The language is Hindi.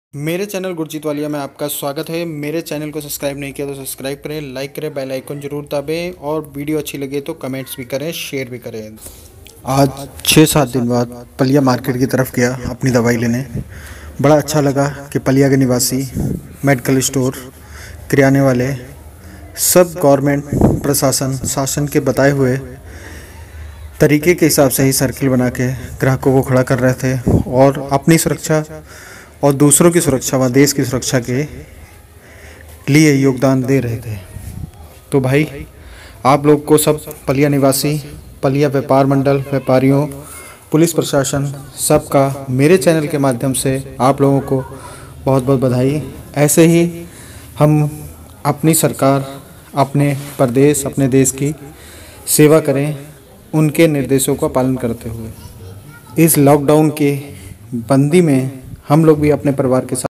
मेरे चैनल गुरजीत वालिया में आपका स्वागत है। मेरे चैनल को सब्सक्राइब नहीं किया तो सब्सक्राइब करें, लाइक करें, बेल आइकन जरूर दबाएं और वीडियो अच्छी लगे तो कमेंट्स भी करें, शेयर भी करें। आज 6-7 दिन बाद पलिया मार्केट की तरफ गया अपनी दवाई लेने। बड़ा अच्छा लगा कि पलिया के निवासी, मेडिकल स्टोर, किराने वाले सब गवर्नमेंट प्रशासन शासन के बताए हुए तरीके के हिसाब से ही सर्किल बना के ग्राहकों को खड़ा कर रहे थे और अपनी सुरक्षा और दूसरों की सुरक्षा व देश की सुरक्षा के लिए योगदान दे रहे थे। तो भाई आप लोग को सब पलिया निवासी, पलिया व्यापार मंडल, व्यापारियों, पुलिस प्रशासन सबका मेरे चैनल के माध्यम से आप लोगों को बहुत बहुत बधाई। ऐसे ही हम अपनी सरकार, अपने प्रदेश, अपने देश की सेवा करें, उनके निर्देशों का पालन करते हुए। इस लॉकडाउन के बंदी में हम लोग भी अपने परिवार के साथ